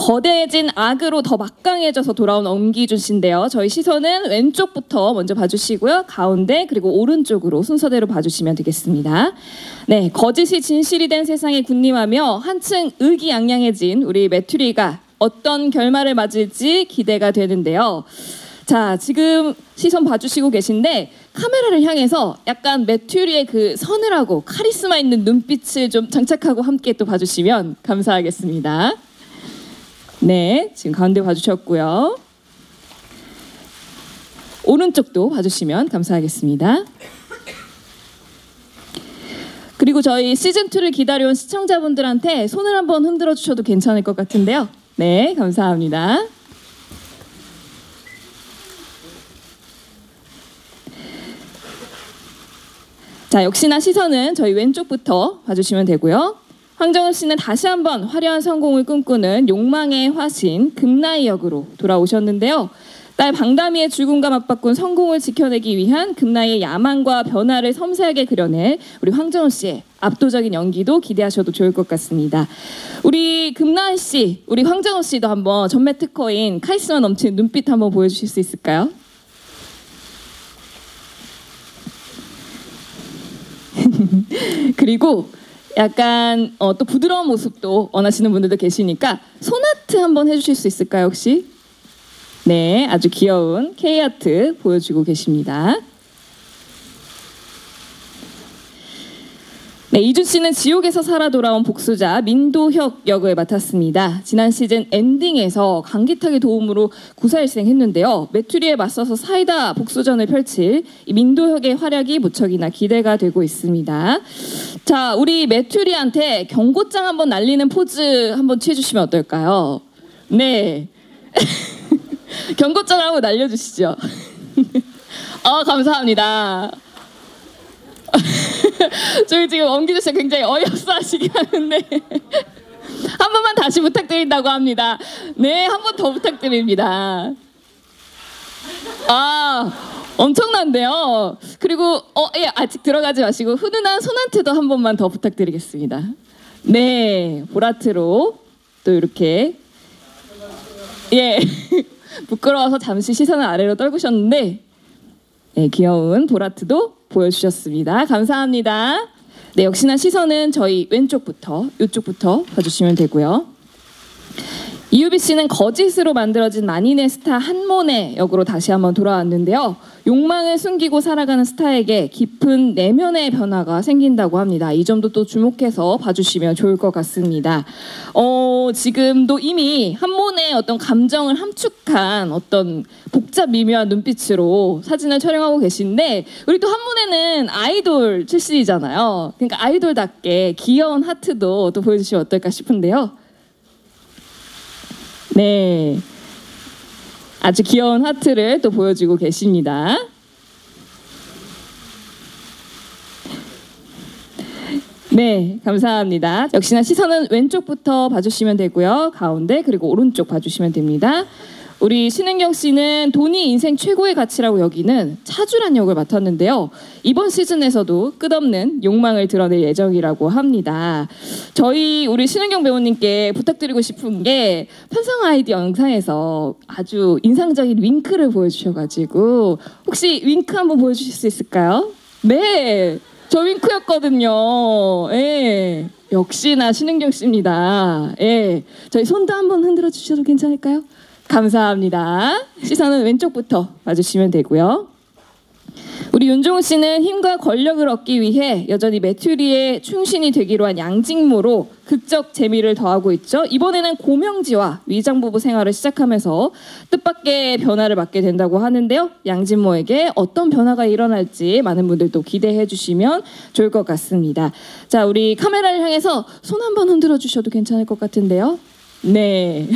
거대해진 악으로 더 막강해져서 돌아온 엄기준 씨인데요. 저희 시선은 왼쪽부터 먼저 봐주시고요. 가운데 그리고 오른쪽으로 순서대로 봐주시면 되겠습니다. 네, 거짓이 진실이 된 세상에 군림하며 한층 의기양양해진 우리 메투리가 어떤 결말을 맞을지 기대가 되는데요. 자, 지금 시선 봐주시고 계신데 카메라를 향해서 약간 메투리의 그 서늘하고 카리스마 있는 눈빛을 좀 장착하고 함께 또 봐주시면 감사하겠습니다. 네, 지금 가운데 봐주셨고요. 오른쪽도 봐주시면 감사하겠습니다. 그리고 저희 시즌2를 기다려온 시청자분들한테 손을 한번 흔들어 주셔도 괜찮을 것 같은데요. 네, 감사합니다. 자, 역시나 시선은 저희 왼쪽부터 봐주시면 되고요. 황정은 씨는 다시 한번 화려한 성공을 꿈꾸는 욕망의 화신 금나이 역으로 돌아오셨는데요. 딸 방다미의 죽음과 맞바꾼 성공을 지켜내기 위한 금나이의 야망과 변화를 섬세하게 그려낼 우리 황정은 씨의 압도적인 연기도 기대하셔도 좋을 것 같습니다. 우리 금나이 씨, 우리 황정은 씨도 한번 전매 특허인 카리스마 넘치는 눈빛 한번 보여주실 수 있을까요? 그리고 약간 또 부드러운 모습도 원하시는 분들도 계시니까 손아트 한번 해주실 수 있을까요 혹시? 네, 아주 귀여운 K아트 보여주고 계십니다. 네, 이준 씨는 지옥에서 살아 돌아온 복수자 민도혁 역을 맡았습니다. 지난 시즌 엔딩에서 강기탁의 도움으로 구사일생했는데요. 메투리에 맞서서 사이다 복수전을 펼칠 이 민도혁의 활약이 무척이나 기대가 되고 있습니다. 자, 우리 메투리한테 경고장 한번 날리는 포즈 한번 취해주시면 어떨까요? 네. 경고장 한번 날려주시죠. 감사합니다. 저희 지금 엄기준 씨가 굉장히 어이없어 하시긴 하는데 한 번만 다시 부탁드린다고 합니다. 네, 한 번 더 부탁드립니다. 엄청난데요. 그리고 예, 아직 들어가지 마시고 훈훈한 손한테도 한 번만 더 부탁드리겠습니다. 네, 보라트로 또 이렇게 예 부끄러워서 잠시 시선을 아래로 떨구셨는데 네, 귀여운 보라트도 보여주셨습니다. 감사합니다. 네, 역시나 시선은 저희 왼쪽부터 이쪽부터 봐주시면 되고요. 이유비 씨는 거짓으로 만들어진 만인의 스타 한모네 역으로 다시 한번 돌아왔는데요. 욕망을 숨기고 살아가는 스타에게 깊은 내면의 변화가 생긴다고 합니다. 이 점도 또 주목해서 봐주시면 좋을 것 같습니다. 지금도 이미 한모네의 어떤 감정을 함축한 어떤 복잡 미묘한 눈빛으로 사진을 촬영하고 계신데 우리 또 한모네는 아이돌 출신이잖아요. 그러니까 아이돌답게 귀여운 하트도 또 보여주시면 어떨까 싶은데요. 네, 아주 귀여운 하트를 또 보여주고 계십니다. 네, 감사합니다. 역시나 시선은 왼쪽부터 봐주시면 되고요. 가운데 그리고 오른쪽 봐주시면 됩니다. 우리 신은경 씨는 돈이 인생 최고의 가치라고 여기는 차주란 역을 맡았는데요. 이번 시즌에서도 끝없는 욕망을 드러낼 예정이라고 합니다. 우리 신은경 배우님께 부탁드리고 싶은 게 편성 아이디 영상에서 아주 인상적인 윙크를 보여주셔가지고 혹시 윙크 한번 보여주실 수 있을까요? 네, 저 윙크였거든요. 예, 역시나 신은경 씨입니다. 예, 저희 손도 한번 흔들어 주셔도 괜찮을까요? 감사합니다. 시선은 왼쪽부터 봐주시면 되고요. 우리 윤종우 씨는 힘과 권력을 얻기 위해 여전히 메투리의 충신이 되기로 한 양직모로 극적 재미를 더하고 있죠. 이번에는 고명지와 위장부부 생활을 시작하면서 뜻밖의 변화를 맞게 된다고 하는데요. 양직모에게 어떤 변화가 일어날지 많은 분들도 기대해 주시면 좋을 것 같습니다. 자, 우리 카메라를 향해서 손 한번 흔들어 주셔도 괜찮을 것 같은데요. 네.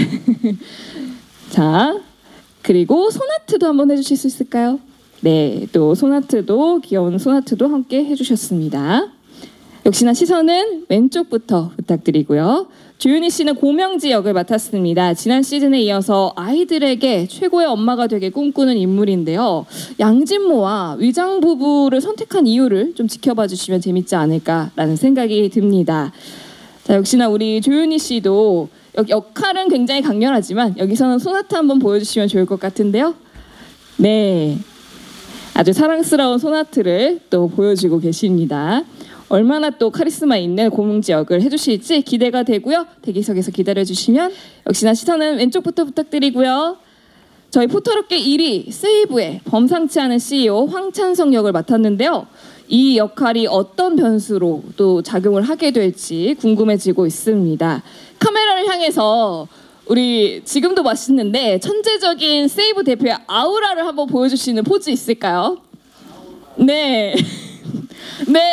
자, 그리고 손아트도 한번 해주실 수 있을까요? 네, 또 손아트도 귀여운 손아트도 함께 해주셨습니다. 역시나 시선은 왼쪽부터 부탁드리고요. 조윤희 씨는 고명지 역을 맡았습니다. 지난 시즌에 이어서 아이들에게 최고의 엄마가 되게 꿈꾸는 인물인데요. 양진모와 위장 부부를 선택한 이유를 좀 지켜봐 주시면 재밌지 않을까라는 생각이 듭니다. 자, 역시나 우리 조윤희 씨도 역할은 굉장히 강렬하지만 여기서는 소나타 한번 보여주시면 좋을 것 같은데요. 네, 아주 사랑스러운 소나트를 또 보여주고 계십니다. 얼마나 또 카리스마 있는 고뭉지 역을 해주실지 기대가 되고요. 대기석에서 기다려주시면 역시나 시선은 왼쪽부터 부탁드리고요. 저희 포털업계 1위 세이브의 범상치 않은 CEO 황찬성 역을 맡았는데요. 이 역할이 어떤 변수로 또 작용을 하게 될지 궁금해지고 있습니다. 카메라를 향해서 우리 지금도 맛있는데 천재적인 세이브 대표의 아우라를 한번 보여주시는 포즈 있을까요? 네. 네.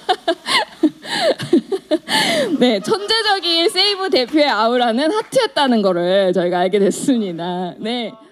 네, 천재적인 세이브 대표의 아우라는 하트였다는 거를 저희가 알게 됐습니다. 네.